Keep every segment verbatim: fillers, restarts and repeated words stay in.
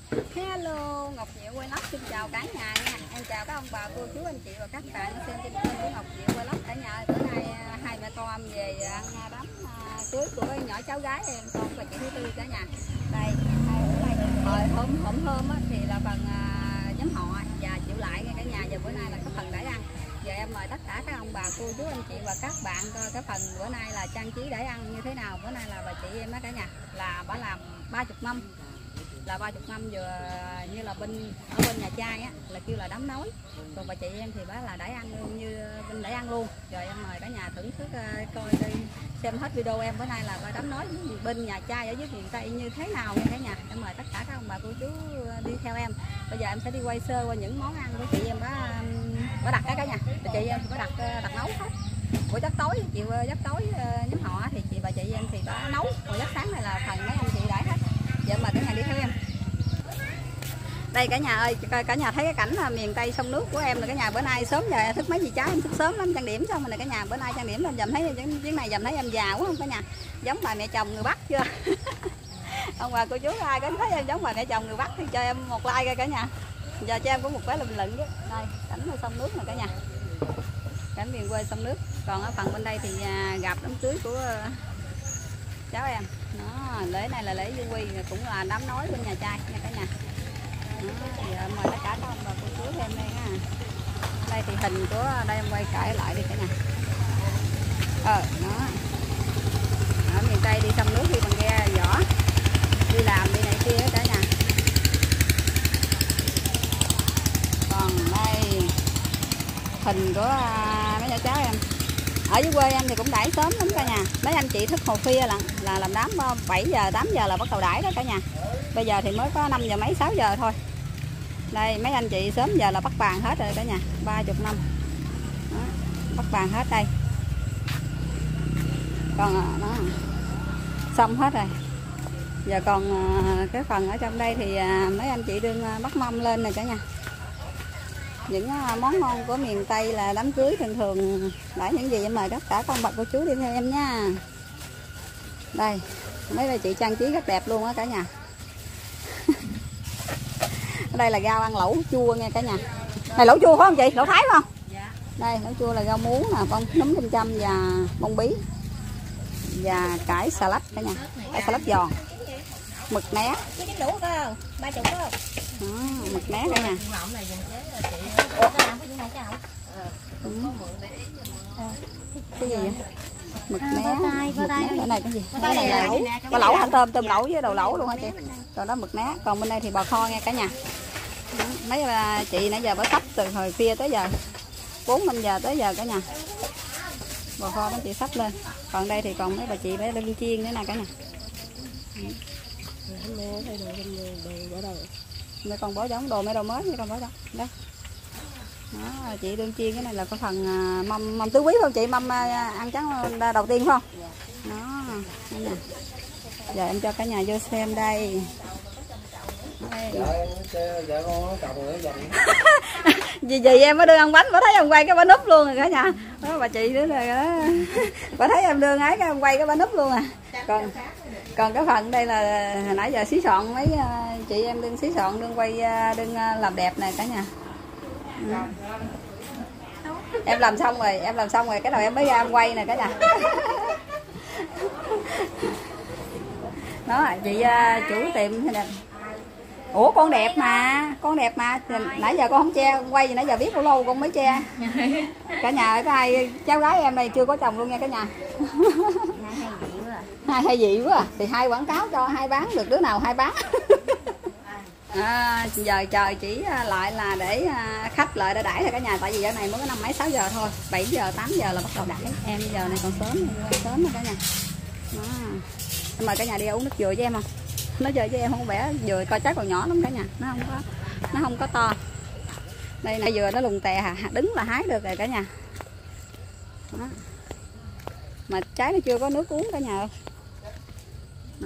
Hello, Ngọc Diệu Vlog xin chào cả nhà nha. Em chào các ông bà, cô chú, anh chị và các bạn xem trên kênh của Ngọc Diệu Vlog cả nhà. Bữa nay hai mẹ con về ăn đám cưới của nhỏ cháu gái em, con và chị thứ tư cả nhà. Đây, hồi hôm hôm hôm á, thì là phần nhóm họ và chịu lại nghe cả nhà. Giờ bữa nay là có phần để ăn. Giờ em mời tất cả các ông bà, cô chú, anh chị và các bạn coi cái phần bữa nay là trang trí để ăn như thế nào. Bữa nay là bà chị em á cả nhà, là bà làm ba chục năm, là ba chục năm vừa như là bên ở bên nhà trai á là kêu là đám nói, còn bà chị em thì bả là để ăn như bên để ăn luôn. Rồi em mời cả nhà thưởng thức coi đi, xem hết video em bữa nay là bà đám nói bên nhà trai ở dưới miền Tây như thế nào nha cả nhà. Em mời tất cả các ông bà cô chú đi theo em. Bây giờ em sẽ đi quay sơ qua những món ăn của chị em bả bả đặt đó cả nhà. Bà chị em thì bả đặt đặt nấu hết. Buổi giấc tối chiều giấc tối nhóm họ thì chị bà chị em thì bả nấu, còn giấc sáng này là phần mấy anh chị đãi hết. Giờ mời cả nhà đi theo em. Đây cả nhà ơi, cả nhà thấy cái cảnh là miền Tây sông nước của em là cả nhà. Bữa nay sớm giờ thức mấy gì trái em thức sớm lắm, trang điểm xong rồi này cả nhà. Bữa nay trang điểm lên dầm thấy chuyến này dầm thấy em già quá không cả nhà, giống bà mẹ chồng người Bắc chưa? Ông bà cô chú ai có thấy em giống bà mẹ chồng người Bắc thì cho em một like coi cả nhà. Giờ cho em có một cái bình luận chứ. Đây cảnh sông nước này cả nhà, cảnh miền quê sông nước. Còn ở phần bên đây thì gặp đám cưới của cháu em. Đó, lễ này là lễ Dương Quy, cũng là đám nói bên nhà trai nha cả nhà. Đó, giờ mời tất cả các ông bà cô chú thêm đây ha. Đây thì hình của đây em quay cãi lại đi cả nhà. Ờ đó, ở miền Tây đi sông nước đi bằng ghe vỏ, đi làm đi này kia cả nhà. Còn đây hình của mấy nhỏ cháu em. Ở dưới quê em thì cũng đãi sớm lắm cả nhà. Mấy anh chị thức hồ khuya là, là làm đám bảy giờ tám giờ là bắt đầu đãi đó cả nhà. Bây giờ thì mới có năm giờ mấy sáu giờ thôi. Đây mấy anh chị sớm giờ là bắt bàn hết rồi cả nhà. Ba chục năm đó, bắt bàn hết đây. Còn đó xong hết rồi. Giờ còn cái phần ở trong đây thì mấy anh chị đương bắt mâm lên này cả nhà. Những món ngon của miền Tây là đám cưới thường thường đãi những gì em mời tất cả con bậc cô chú đi theo em nha. Đây mấy bà chị trang trí rất đẹp luôn á cả nhà. Ở đây là rau ăn lẩu chua nha cả nhà. Này lẩu chua phải không chị? Lẩu Thái phải không? Dạ. Đây lẩu chua là rau muống nè, bông nấm kim châm và bông bí và cải xà lách cả nhà, cải xà lách giòn, mực né. Đủ không? Ba chục không? Đó, mực né cả nhà. Ừ. Cái gì vậy? Mực né. Mực né cái này cái gì? Cái này là lẩu. Có lẩu hả? Tôm tôm lẩu với đầu lẩu luôn hả chị? Còn đó mực né. Còn bên đây thì bò kho nha cả nhà. Đó, mấy bà chị nãy giờ bà sắp từ hồi khuya tới giờ, bốn năm giờ tới giờ cả nhà. Bò kho mấy chị sắp lên. Còn đây thì còn mấy bà chị phải đương chiên nữa nè cả nhà. Mấy con bó giống đồ mấy đồ mới, mấy con bó giống đây. Đó, chị đương chiên cái này là cái phần mâm mâm tứ quý không chị, mâm ăn trắng đầu tiên phải không? Đó, đây nè. Giờ em cho cả nhà vô xem đây. Đây. Dạ con chồng nữa dần. Vì gì em mới đưa ăn bánh, bà thấy em quay cái bánh núp luôn rồi cả nhà. Đó bà chị nữa rồi đó. Bà thấy em đưa ấy cái em quay cái bánh núp luôn à. Còn còn cái phần đây là hồi nãy giờ xí soạn mấy chị em đương xí soạn đương quay đương làm đẹp này cả nhà. Ừ. Em làm xong rồi, em làm xong rồi cái đầu em mới ra em quay nè cả nhà. Đó chị chủ tiệm thế nè. Ủa con đẹp mà, con đẹp mà. Nãy giờ con không che, con quay gì nãy giờ biết bao lâu con mới che. Cả nhà ơi, có ai cháu gái em này chưa có chồng luôn nha cả nhà. Hai hay dị quá à. Thì hai quảng cáo cho hai bán được đứa nào hai bán. À, giờ chờ chỉ lại là để khách lại để đãi thôi cả nhà. Tại vì giờ này mới có năm mấy sáu giờ thôi, bảy giờ tám giờ là bắt đầu đãi. Em giờ này còn sớm, sớm rồi cả nhà. Đó. Em mời cả nhà đi uống nước dừa với em không? Nó chơi với em không vẽ dừa coi chắc còn nhỏ lắm cả nhà, nó không có nó không có to. Đây này dừa nó lùng tè hả, đứng là hái được rồi cả nhà. Đó. Mà trái nó chưa có nước uống cả nhà ơi. Đó.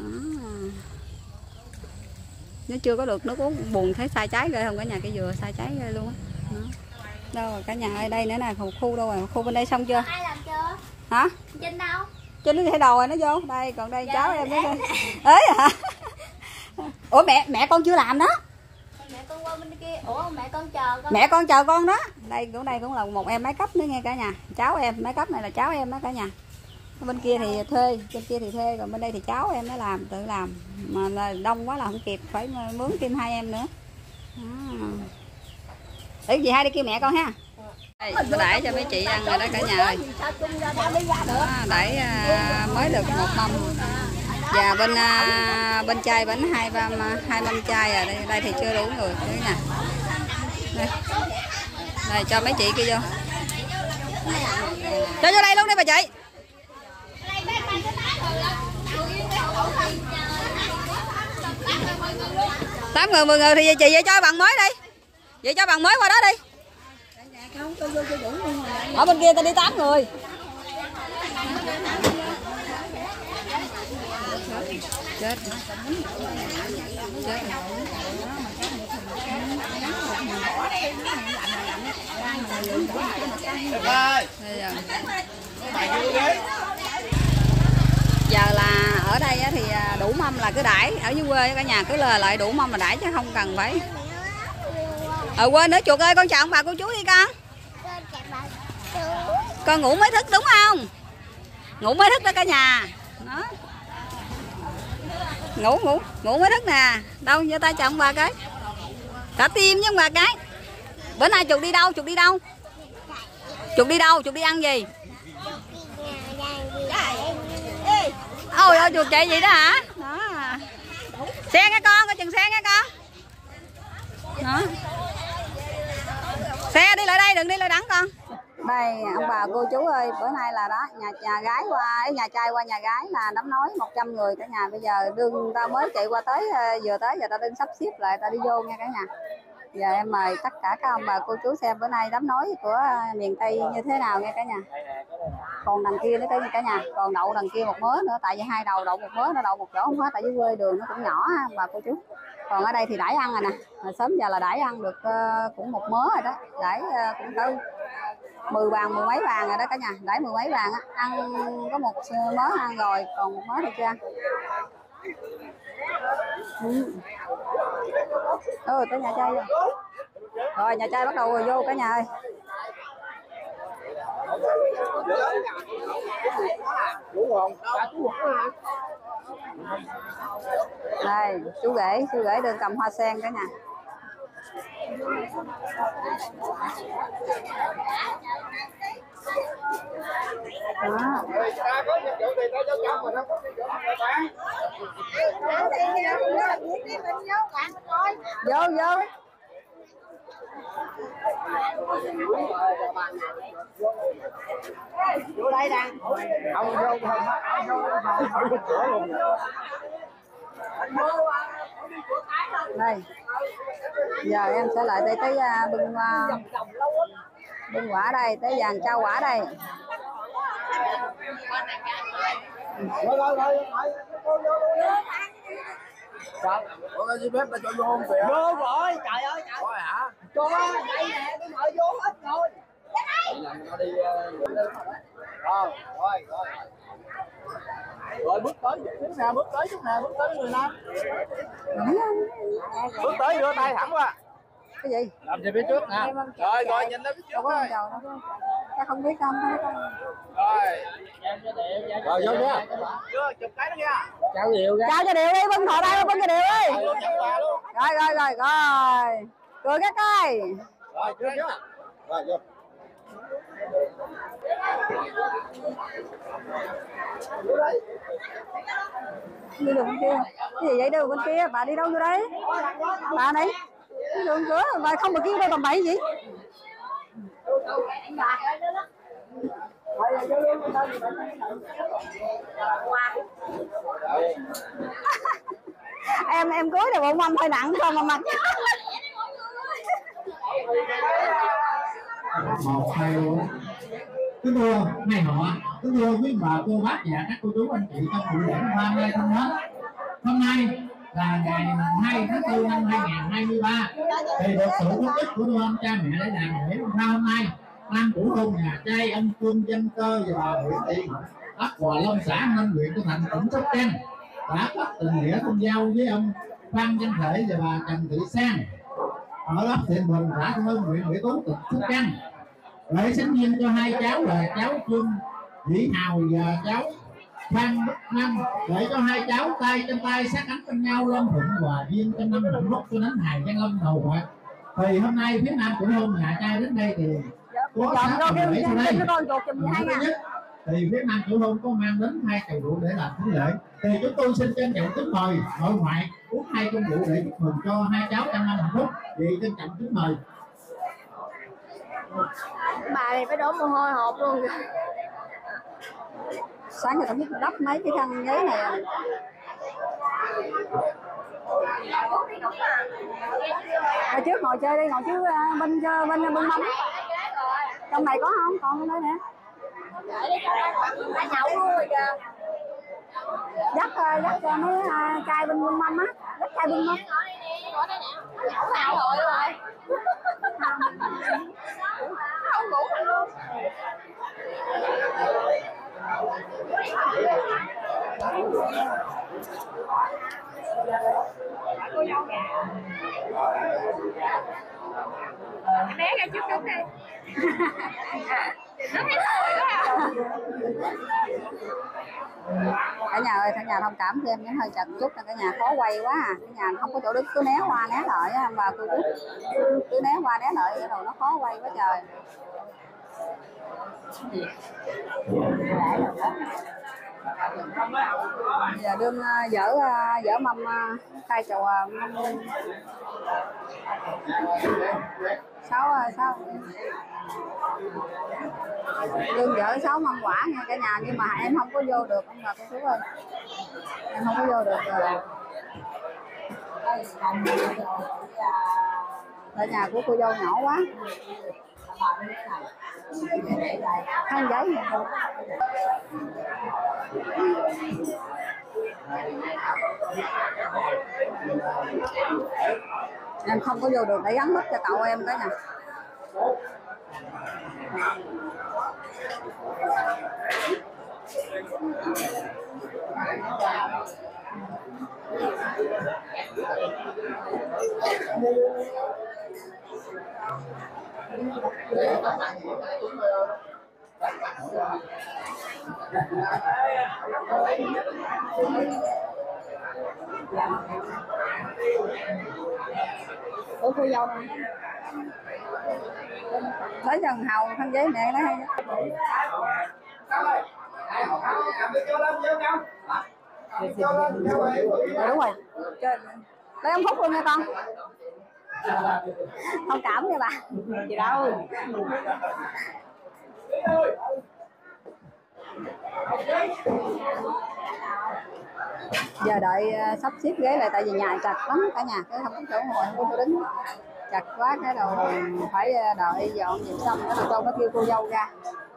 Nó chưa có được nước uống, buồn thấy sai trái ghê không cả nhà, cái dừa sai trái ghê luôn á. Đâu rồi cả nhà ơi, đây nữa nè, khu, khu đâu rồi, khu bên đây xong chưa? Ai làm chưa? Hả? Trên đâu? Trên nó thấy đầu rồi nó vô, đây còn đây dạ, cháu em nữa. Ế hả? Ủa mẹ mẹ con chưa làm đó. Mẹ con qua bên kia. Ủa mẹ con chờ con. Mẹ con chờ con đó. Đây cũng đây cũng là một em máy cấp nữa nghe cả nhà. Cháu em máy cấp này là cháu em đó cả nhà. Bên kia thì thuê, bên kia thì thuê, còn bên đây thì cháu em nó làm, tự làm. Mà đông quá là không kịp, phải mướn thêm hai em nữa. Để gì hai đi kêu mẹ con ha. Đây, tôi đãi cho mấy chị ăn rồi đó cả nhà ơi. Đó, đãi à, mới được một mâm. Và bên à, bên chai bánh hai ba hai mâm chai à, đây đây thì chưa đủ người nữa nè. Đây. Đây cho mấy chị kia vô. Cho vô đây luôn đi bà chị. Tám người mười người thì chị vậy cho bằng mới đi. Vậy cho bằng mới qua đó đi. Ở bên kia ta đi tám người. Chết. Chết. Giờ là ở đây thì đủ mâm là cứ đãi, ở dưới quê cả nhà cứ lờ lại đủ mâm là đãi chứ không cần phải. Ờ quên nữa chuột ơi, con chào ông bà cô chú đi con. Con ngủ mới thức đúng không? Ngủ mới thức đó cả nhà. Đó. Ngủ ngủ ngủ mới thức nè. Đâu giơ tay chào ông bà cái. Cả tim với ông bà cái. Bữa nay chuột đi đâu? Chuột đi đâu? Chuột đi đâu? Chuột đi ăn gì? Ôi ôi chuột chạy gì đó hả? Đó. Xe nghe con, coi chừng xe nghe con. Đó. Xe đi lại đây, đừng đi lại đẳng con. Đây ông bà cô chú ơi, bữa nay là đó nhà nhà gái qua nhà trai qua nhà gái là đám nói một trăm người cả nhà. Bây giờ đương ta mới chạy qua tới, vừa tới giờ ta đương sắp xếp lại ta đi vô nha cả nhà. Giờ em mời tất cả các ông bà cô chú xem bữa nay đám nói của miền Tây như thế nào nha cả nhà. Còn đằng kia nữa cả nhà, còn đậu đằng kia một mớ nữa, tại vì hai đầu đậu một mớ, nó đậu một chỗ không hết, tại dưới quê đường nó cũng nhỏ ông bà cô chú. Còn ở đây thì đãi ăn rồi nè, sớm giờ là đãi ăn được uh, cũng một mớ rồi đó, đãi uh, cũng tới mười bàn mười mấy bàn rồi đó cả nhà, đãi mười mấy bàn á, ăn có một mớ ăn rồi, còn một mớ thì chưa ăn. Ừ. Ừ, tới nhà trai rồi. Rồi nhà trai bắt đầu rồi, vô cả nhà ơi. Đây chú rể, chú rể đường cầm hoa sen cả nhà. Đó. Vô vô. Vô đây nè. Không vô không đây. Giờ em sẽ lại đây tới uh, bưng uh, bưng quả đây, tới dàn trao quả đây. Ủa giấy phép ta cho vô không kìa? Vô rồi, trời ơi trời. Rồi hả? Cho đây nè, tôi mời vô hết rồi. Nó đi rồi, rồi, rồi. Rồi bước tới chút nè, bước tới chút nè, bước tới người nam. Bước tới đưa tay thẳng qua. Cái gì? Làm gì phía trước nè. Rồi, rồi nhìn lên phía trước thôi. Chắc không biết không thấy không. Rồi. Rồi vô nha. Chưa, chụp cái đó nha. Chào Điệu ra. Chào cho Điệu đi, bưng thọ đây, bưng cho Điệu đi. Rồi rồi rồi rồi. Cười cái coi. Rồi, chưa chưa. Rồi vô. Đi đường bên kia. Cái gì vậy đường bên kia? Bà đi đâu vô đấy? Bà này. Đi đường cửa, bà không được kêu đâu tầm bậy gì? em em cưới được một mâm hơi nặng không mà mặc. Một hai kính thưa ngày họ, kính thưa quý bà cô bác và các cô chú anh chị trong buổi lễ hôm nay thân mến. Hôm nay là ngày hai tháng tư năm hai nghìn không trăm hai mươi ba thì được sự thống nhất của đôi ông cha mẹ để làm lễ hôm hôm nay ban chủ hôn nhà trai ông Phương Văn Cơ và bà Nguyễn Thị ấp Hòa Long xã Ninh huyện Châu Thành tỉnh Sóc Trăng đã cấp tình nghĩa thông giao với ông Phan Văn Thể và bà Trần Thị Sang ở ấp Thiện Bình, xã Thanh Hưng, huyện Mỹ Tú, tỉnh Sóc Trăng. Lễ sinh viên cho hai cháu là cháu Trương Vĩ Hào và cháu Phan Đức Năm, để cho hai cháu tay trong tay sát cánh bên nhau, Lâm Thuận Hòa Duyên trăm năm hạnh phúc cho đến hài Giang Lâm đầu ạ. Thì hôm nay phía nam của hôn nhà trai đến đây thì có sáu phần lễ sau đây. Thứ nhất thì phía nam của hôn có mang đến hai chầu rượu để làm thính lễ, thì chúng tôi xin trân trọng kính mời nội ngoại uống hai chầu rượu để chúc mừng cho hai cháu trăm năm hạnh phúc. Vì trân trọng kính mời. Bà này phải đổ mồ hôi hột luôn. Sáng giờ tao biết đắp mấy cái khăn giấy này. Hồi trước ngồi chơi đi, ngồi chứ bên bên bên mâm. Trong này có không? Còn ở đây nè. Đã nhậu luôn rồi kìa. Dắt dắt cho mấy chai bên bên mâm á, dắt chai bên mâm. Nhậu nào rồi rồi. Không ngủ luôn. Cô dâu gà. Bé ra trước chút đi. Nó thấy tội quá à. Cả nhà ơi, cả nhà thông cảm thêm những hơi chật chút là cả nhà khó quay quá à. Cả nhà không có chỗ đứng, cứ né qua né lại á bà cô chú. Cứ né qua né lại vậy rồi nó khó quay quá trời. Giờ đương uh, dở uh, dở mâm uh, khai chầu uh, mâm sáu uh, sáu đương dở sáu mâm quả nha cả nhà, nhưng mà em không có vô được ông bà cô chú ơi, em không có vô được rồi. Ở nhà của cô dâu nhỏ quá. Khăn giấy này. Em không có vô được để gắn mít cho cậu em cái nè. Ủa cô dâu này lấy dần hầu khăn giấy mẹ nó hay. Rồi đúng rồi, lấy ông Phúc luôn nha con. Thông cảm nha bà. Gì đâu. Giờ đợi uh, sắp xếp ghế lại, tại vì nhà chặt lắm cả nhà, cái không có chỗ ngồi, không có chỗ đứng, chặt quá cái đầu phải đợi dọn dẹp xong cái đầu con mới kêu cô dâu ra.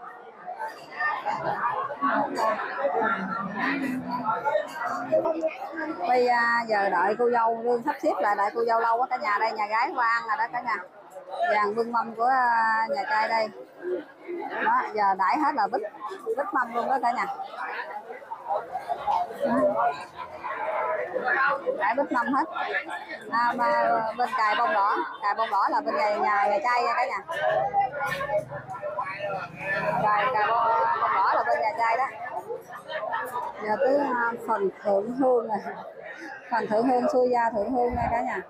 Bây uh, giờ đợi cô dâu đương sắp xếp lại, đợi cô dâu lâu quá cả nhà. Đây nhà gái qua ăn rồi đó cả nhà, vàng bưng mâm của uh, nhà trai đây đó, giờ đãi hết là bít bít mâm luôn đó cả nhà. Đãi bít mâm hết à, mà bên cài bông đỏ, cài bông đỏ là bên nhà nhà, nhà trai nha cả nhà. Cài cài bông, bông đỏ là bên nhà trai đó. Giờ tới uh, phần thượng hương này, phần thượng hương xuôi ra thượng hương nha cả nhà.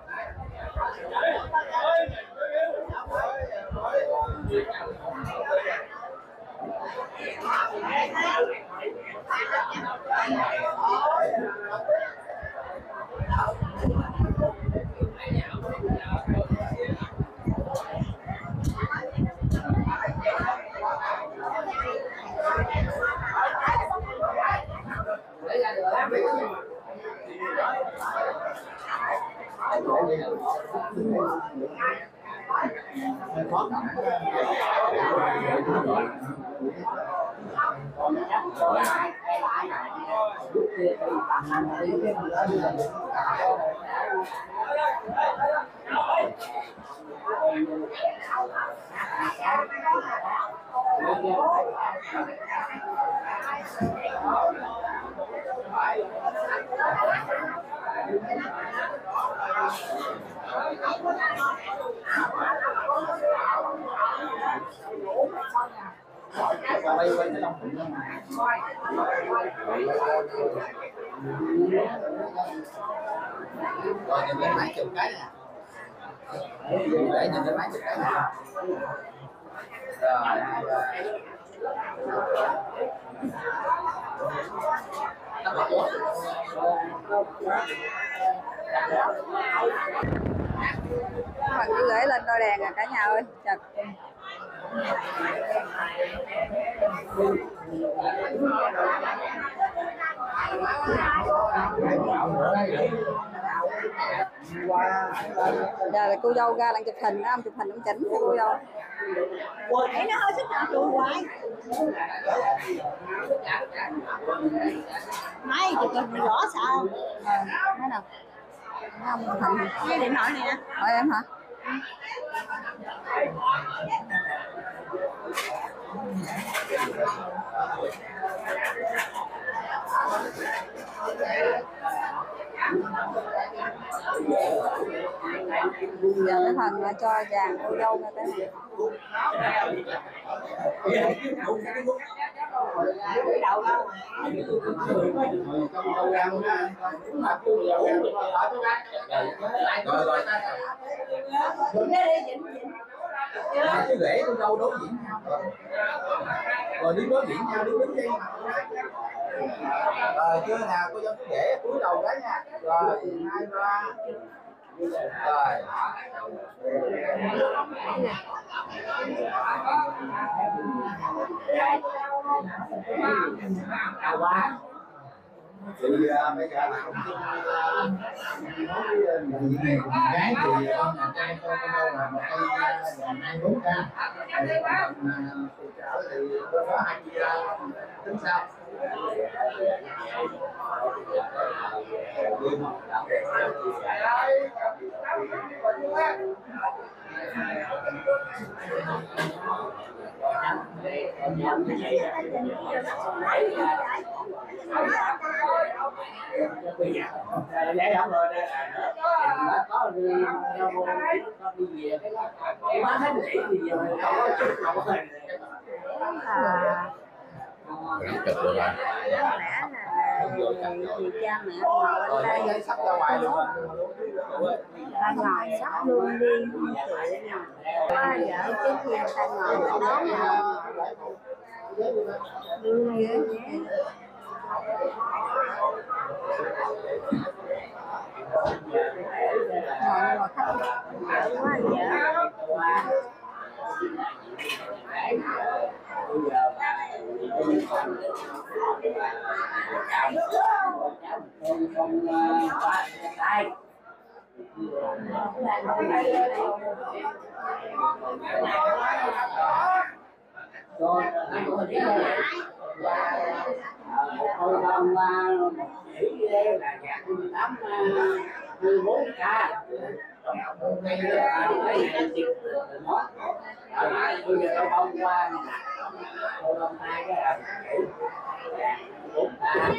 quay quay cái lông thịt rồi nhìn lên máy chụp cái nè, để nhìn lên máy chụp cái nè. Rồi Mình cứ gửi lên đôi đèn à cả nhà ơi. Chật. Giờ là cô dâu ra đang chụp hình đó, ông chụp hình ông chỉnh cho cô dâu. Thấy nó hơi sức nào chuột hoài. Máy chụp hình rõ sao? Ờ, thấy nào? Thấy không? Hình. Cái điện thoại này nè. Hỏi em hả? Giờ cái phần là cho vàng cô dâu ra cái này. Đầu đâu? rồi rồi cái rễ con dâu đối diện nhau rồi đứng đối diện nhau đứng đứng đi rồi chưa nào cô dâu cái rễ cúi đầu cái nha rồi hai ba rồi Quá. thì bây giờ là gái thì con nhà trai cho con đâu là một cây hai bốn ca thì có hai chị tính sao Để không rồi đây là có đi về cái đó quá hết để thì giờ không có chút không có hình À, cực rồi lẽ là vì cha mẹ ngồi bên đây sắp ra ngoài luôn ta ngồi sắp luôn đi không chịu nè. Ba vợ chứ gì ta ngồi bên đó mà đưa ghế ngồi ngồi khách quá dở. rồi hồi năm chỉ là dạng mười tám mười bốn ca đây là cái chịu nó bây giờ tao bông qua hồi năm hai cái là bốn ca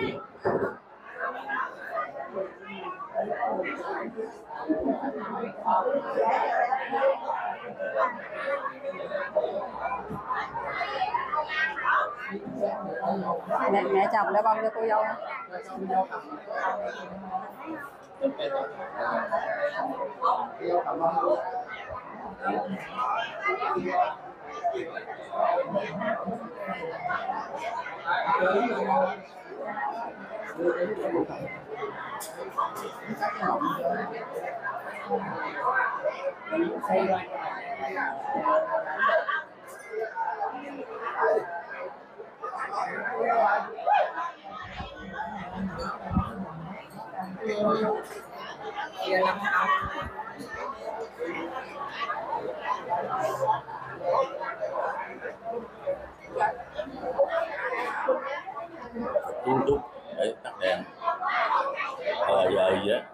Mẹ, mẹ chồng đã bông cho cô dâu. Trung Trúc để tắt đèn ờ giờ gì á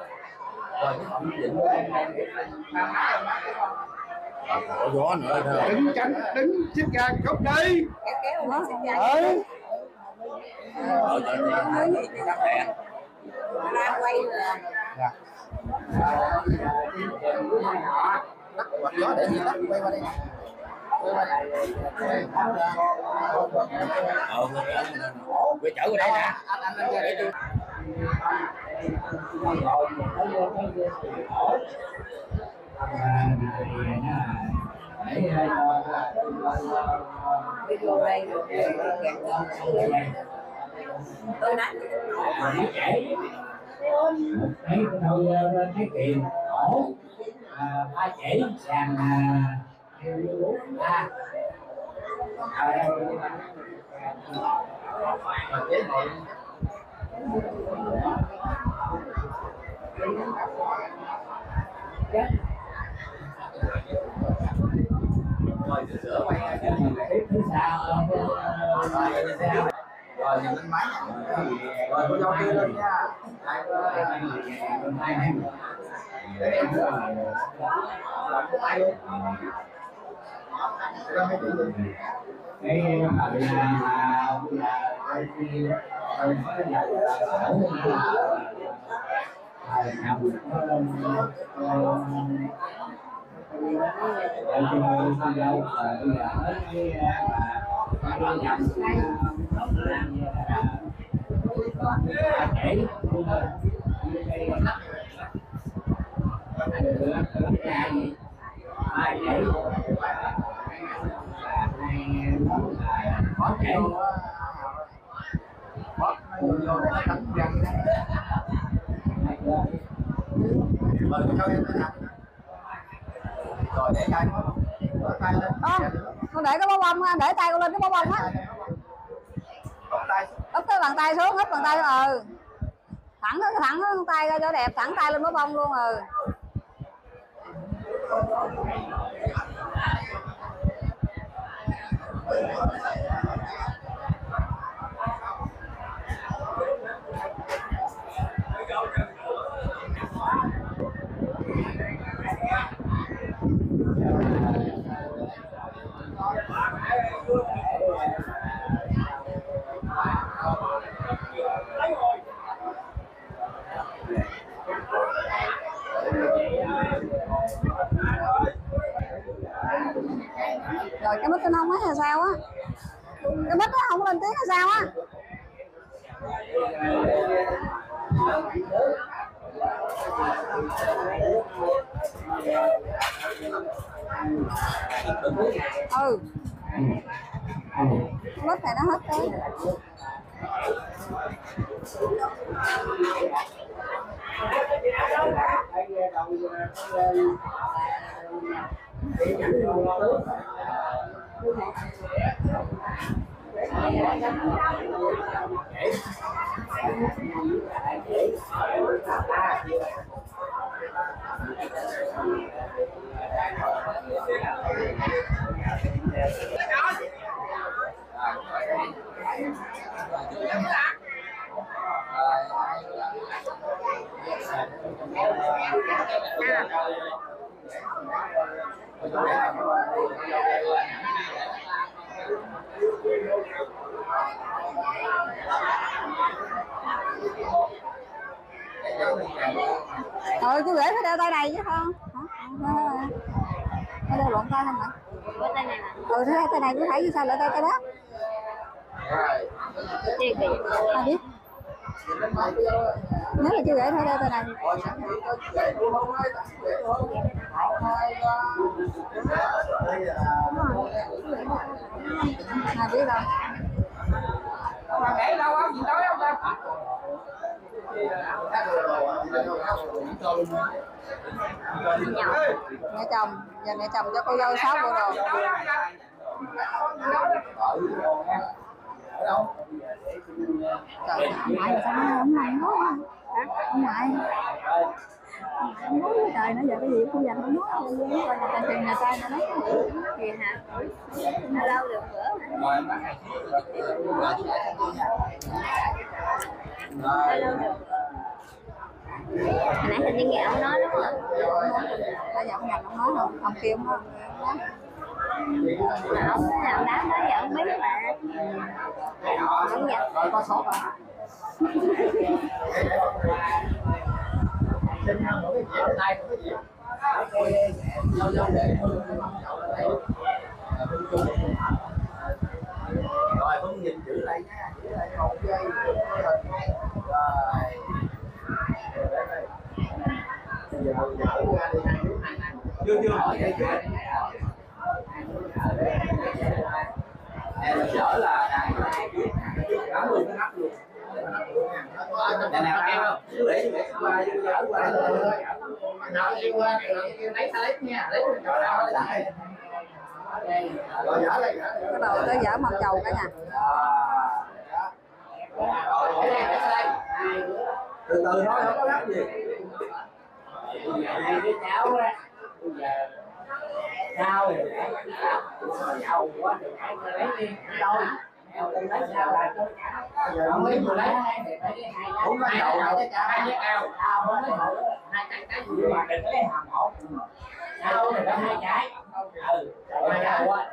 có gió nữa thôi đứng tránh đứng xích ra góc đi Kéo nó xin ra. ừ ở cho chị tắt đèn Ra quay là dạ Tắt quạt gió để gì tắt, quay qua đây. Quay qua đây. Ờ, quay trở qua đây nè. Anh anh anh ra để tôi. Tôi đánh thấy tôi thấy tiền ổ ba chỉ sàn ba Rồi sửa quay thứ sao rồi nhìn lên máy. Rồi cô dâu kia lên nha. Để em làm cái tay luôn. Ra mấy cái gì? cái là là Có thể bóp vô đánh răng. Mời cô cho em nào. Rồi để tay nó tay lên. Con để cái bó bông á, để tay con lên cái bó bông á. Úp cái bàn tay xuống, úp bàn tay ừ. Thẳng cái thẳng cái tay ra cho đẹp, thẳng tay lên bó bông luôn ừ. Rồi cái mic nó không hay là sao á? Cái mic nó không có lên tiếng hay sao á? Ừ. Mic này nó hết cái. Ừ, chú rể phải đeo tay này chứ không? Hả? Nó đeo lộn tay không hả? tay này mà. Ừ, thế tay này cứ thấy sao lại tay tay đó? Gì kì? Ai biết? Nếu là chú rể phải đeo tay này. Ai biết đâu? Mà để đâu á, gì tối không ta? Mẹ chồng, giờ mẹ chồng cho cô dâu sáu bộ đồ. Trời, ông ngoại sao nó ông này nói hả? Ông ngoại. Ông nói với trời nó giờ cái gì cũng dành không nói. Coi nhà ta tiền nhà ta nó nói Gì hả? Nó lâu được bữa hả? Nó lâu được. Hồi nãy hình như nghe ông nói đúng không? bây giờ ông ngành ông nói không? Ông kêu không? Mà ông làm đám đó giờ ông biết mà. Ông nhập. Rồi có sốt à? Xin nhau một cái dĩa tay một cái dĩa. dâu dâu để rồi không nhìn chữ lại nha, chữ lại một giây rồi chưa chưa hỏi vậy chưa em chở là tám mươi cái nắp luôn nhà nào em không cứ để để qua chở qua nào đi qua lấy lấy nha lấy chỗ nào lại rồi dở lại Bắt đầu tới dở mâm chầu cả nhà. từ từ thôi không có gấp gì cái cháu á sao rồi giàu quá thì lấy đi thôi em lấy sao là không lấy vừa lấy cũng có dầu đâu hai cái cao cao không lấy hộ hai cái cái gì mà đừng lấy hàng một sao thì có hai cái ừ hai cái quá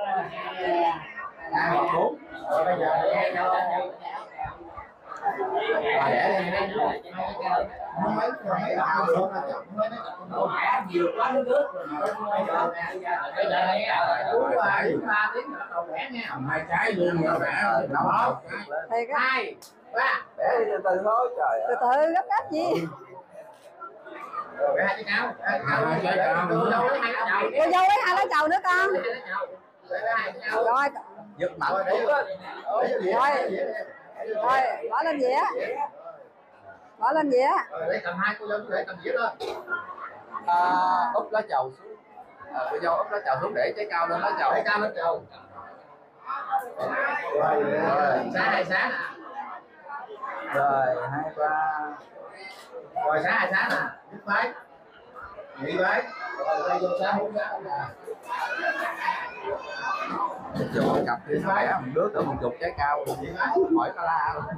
hai một bốn rồi bây giờ để cho và để lên không mấy mấy đạo được là chậm mới nó mẹ nhiều quá nó nước rồi bây giờ bây giờ đây uống ba uống ba tiếng là đầu vẽ nha hai trái luôn rồi mẹ đâu Thì cái hai ba để đi từ từ thôi trời từ từ gấp gáp gì. rồi hai cái cao hai cái cao cô dâu lấy hai cái chầu Cô dâu lấy hai lá chầu nữa con. hai cái chầu Rồi giật mạnh đúng rồi rồi bỏ lên dĩa. Bỏ lên dĩa. lấy cầm hai cô dâu để cầm dĩa lên úp lá chầu xuống cô dâu úp lá chầu xuống để trái cao lên lá chầu trái cao lên chầu rồi sáng hai sáng à rồi hai ba rồi sáng hai sáng à biết mấy nghỉ mấy rồi đây vô sáng hút sáng chụp một cặp đi vẽ một đứa cỡ một chục trái cao hỏi cả la luôn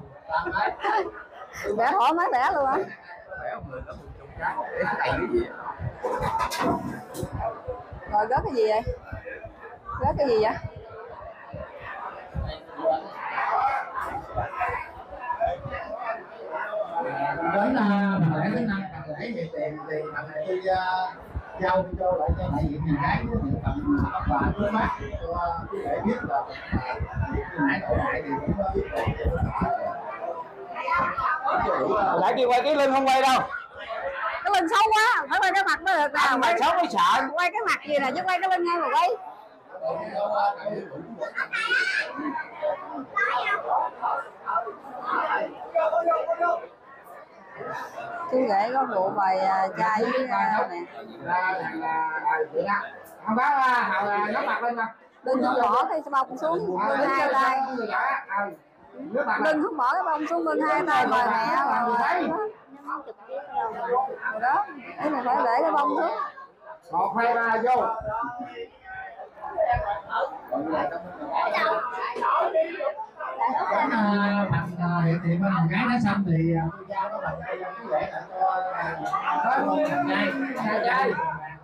Vẽ thoải mái vẽ luôn á. vẽ một người cỡ một chục trái để thầy cái gì Rồi gớt cái gì vậy? Gớt cái gì vậy? đến phần lễ thứ năm phần lễ thì tiền tiền phần này tôi giao cho lại cho đại diện nhà gái với những phần quà trước mắt cho quý vị biết là nãy đổi lại thì cũng biết lại kia quay cái lưng không quay đâu Cái lưng xấu quá, phải quay cái mặt mới được nào. mặt xấu mới sợ Quay cái mặt gì nè chứ quay cái lưng ngay mà quay. Chú rể có vụ bài trai với nè. không bác nó mặt lên nè Đừng không bỏ cái bông xuống bưng hai tay. Đừng không bỏ cái bông xuống bưng hai tay mời mẹ rồi. Rồi đó, cái này phải để cái bông xuống. một hai ba vô đến phần hiện thì bên gái đã xong thì tôi giao nó bằng đây quý vị là cho trai trai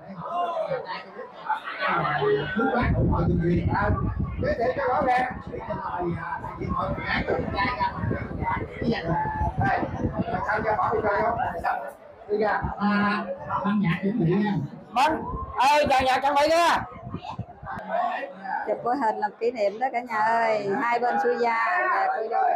trước bác ủng hộ chương trình để để cho rõ ràng để cho mời đại diện hội gái cùng trai ra cái gì đây sao cho bỏ đi chơi không đi ra ban nhạc chuẩn bị nha. Vâng, ơi chào nhà chuẩn bị nha. Chụp cái hình làm kỷ niệm đó cả nhà ơi. Hai bên xuôi gia và cô dâu.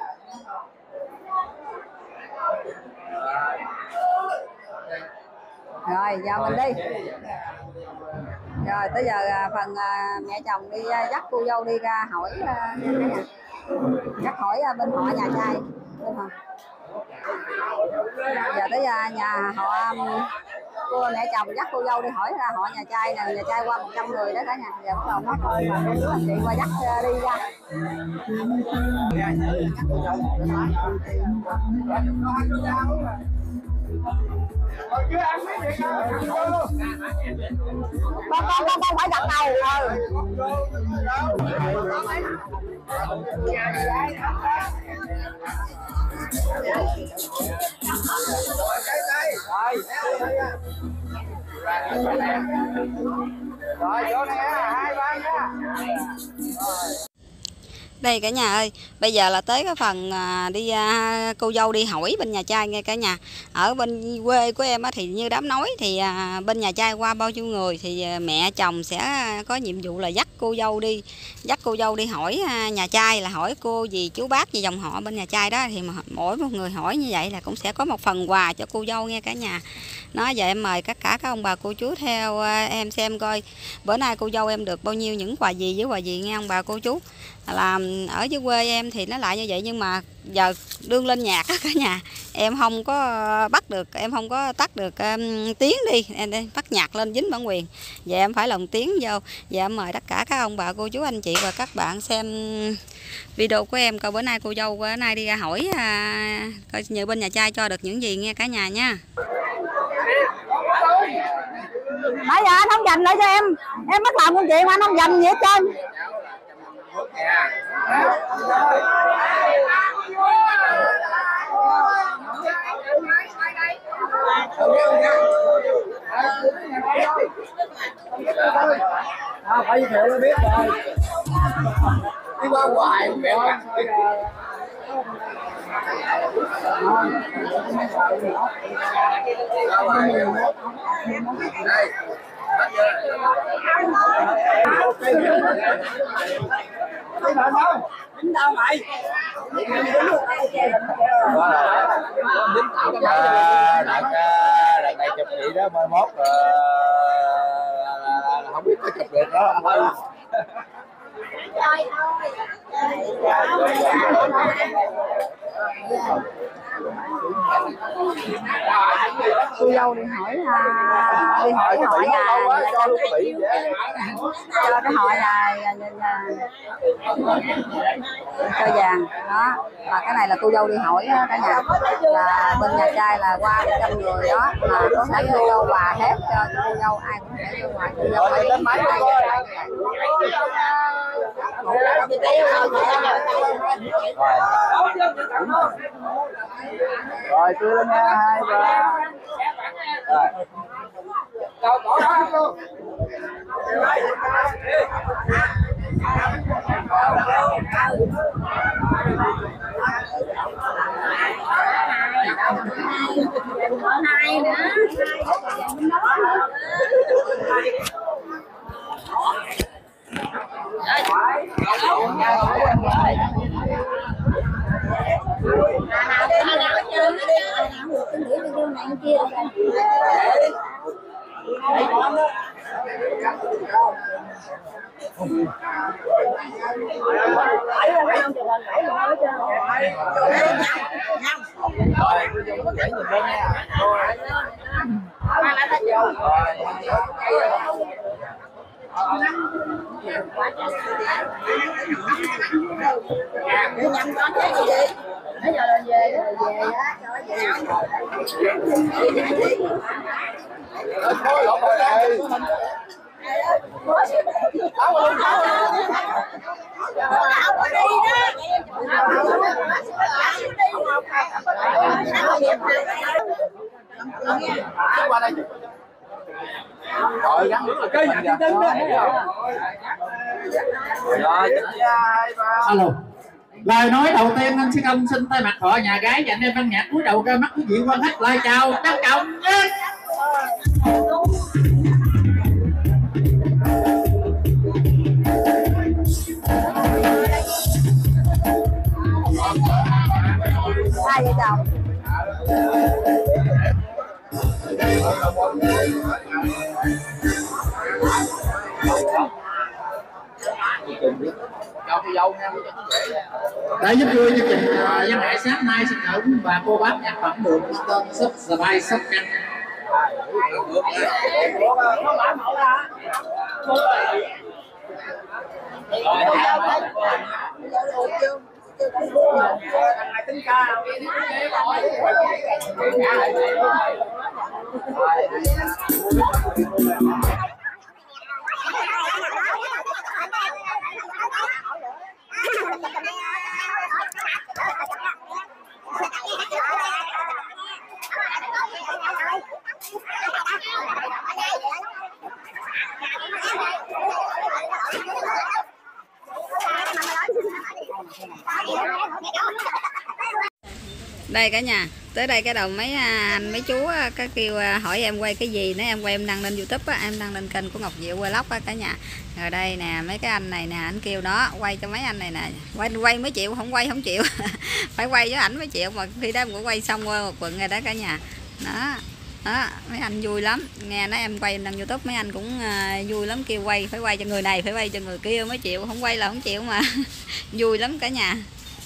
Rồi giờ mình đi. Rồi tới giờ phần mẹ chồng đi dắt cô dâu đi ra hỏi cả nhà. Dắt hỏi bên họ nhà trai. Bên họ. Giờ tới nhà họ cô mẹ chồng dắt cô dâu đi hỏi ra họ nhà trai nè, nhà trai qua một trăm người đó cả nhà. Giờ bắt đầu mất rồi mà cô chú anh chị qua dắt đi ra. Con con con con phải gật đầu. Rồi vô nè, hai ba nha. Đây cả nhà ơi, bây giờ là tới cái phần à, đi à, cô dâu đi hỏi bên nhà trai nghe cả nhà. Ở bên quê của em á, thì như đám nói thì à, bên nhà trai qua bao nhiêu người thì à, mẹ chồng sẽ có nhiệm vụ là dắt cô dâu đi, dắt cô dâu đi hỏi à, nhà trai, là hỏi cô dì chú bác gì dòng họ bên nhà trai đó, thì mà mỗi một người hỏi như vậy là cũng sẽ có một phần quà cho cô dâu nghe cả nhà. Nó giờ em mời tất cả các ông bà cô chú theo à, em xem coi bữa nay cô dâu em được bao nhiêu những quà gì với quà gì nghe ông bà cô chú. Là ở dưới quê em thì nó lại như vậy, nhưng mà giờ đương lên nhạc á cả nhà, em không có bắt được, em không có tắt được um, tiếng đi, em bắt nhạc lên dính bản quyền, giờ em phải lồng tiếng vô. Giờ em mời tất cả các ông bà cô chú anh chị và các bạn xem video của em coi bữa nay cô dâu bữa nay đi ra hỏi à, coi như bên nhà trai cho được những gì nghe cả nhà nha. Nãy giờ anh không dành lại cho em, em bắt làm công chuyện mà anh không dành gì hết trơn. À, phải giới thiệu nó biết rồi. Đi qua hoài mẹ mặt. Đây. Dính đâu mày? Đợt đợt này chụp chị đó mai mốt không biết có chụp được đó không? Cô dâu đi hỏi à, đi hỏi hỏi là cho cái hỏi là cho vàng đó. Mà cái này là cô dâu đi hỏi đó, cả nhà, là bên nhà trai là qua một trăm người đó, mà có thể cho quà hết cho cô dâu, ai cũng thể cho quà cô dâu ấy. Rồi tươi lên nha, hai ba. Rồi. Cậu bỏ đó luôn. Hai nữa. Bây giờ là về về á, cho Thôi lộn rồi đây. Qua đây. Rồi gắn cái gì đứng đó. Rồi, hai ba. Alo. Lời nói đầu tiên anh Sĩ Công xin thay mặt họ nhà gái dành em ban nhạc cúi đầu ra mắt quý vị quan khách lại chào trân trọng nhé. hai vợ chồng. Để giúp vui chương trình văn nghệ sáng nay xin chào quý bà cô bác nhạc phẩm được tên Sắp Sài Sóc Trăng. Đây cả nhà, tới đây cái đầu mấy anh mấy chú có kêu hỏi em quay cái gì, nếu em quay em đăng lên YouTube á, em đăng lên kênh của Ngọc Diệu Vlog á cả nhà. Rồi đây nè, mấy cái anh này nè, anh kêu đó quay cho mấy anh này nè, quay quay mới chịu, không quay không chịu. Phải quay với ảnh mới chịu, mà khi đó em cũng quay xong qua một quận rồi đó cả nhà. Đó. Đó, mấy anh vui lắm, nghe nói em quay em đăng YouTube mấy anh cũng uh, vui lắm, kêu quay phải quay cho người này, phải quay cho người kia mới chịu, không quay là không chịu mà. Vui lắm cả nhà.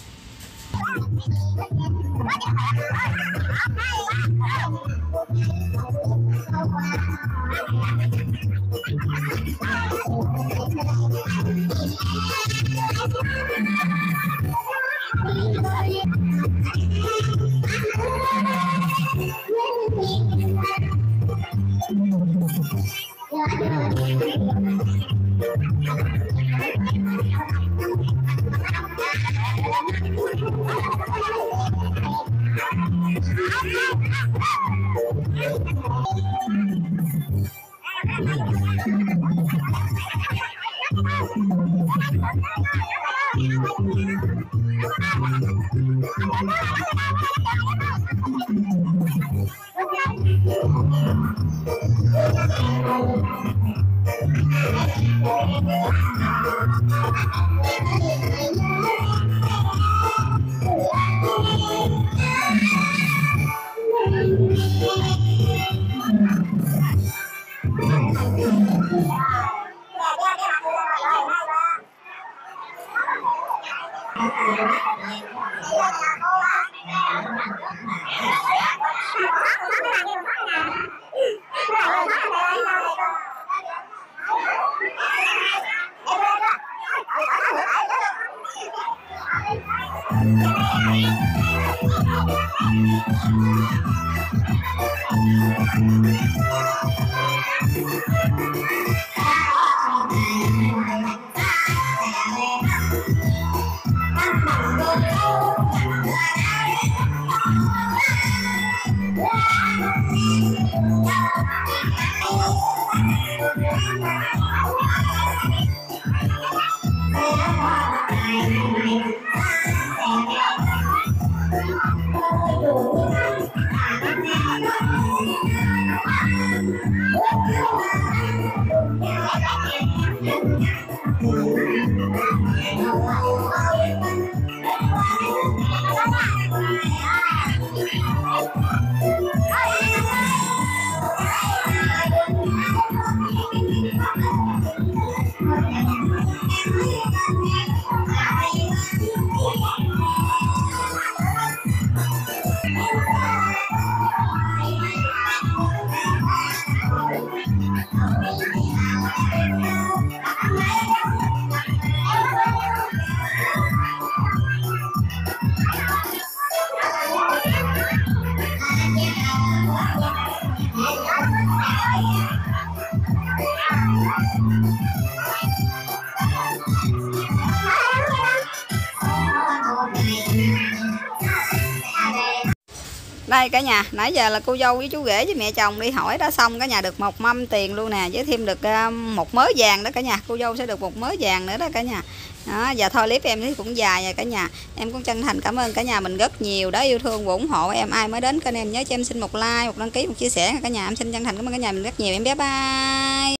Đây cả nhà, nãy giờ là cô dâu với chú rể với mẹ chồng đi hỏi đã xong, cả nhà được một mâm tiền luôn nè, với thêm được một mớ vàng đó cả nhà. Cô dâu sẽ được một mớ vàng nữa đó cả nhà. Đó, và thôi clip em thì cũng dài rồi cả nhà. Em cũng chân thành cảm ơn cả nhà mình rất nhiều đã yêu thương và ủng hộ em. Ai mới đến kênh em nhớ cho em xin một like, một đăng ký, một chia sẻ cả nhà. Em xin chân thành cảm ơn cả nhà mình rất nhiều. Em bye bye.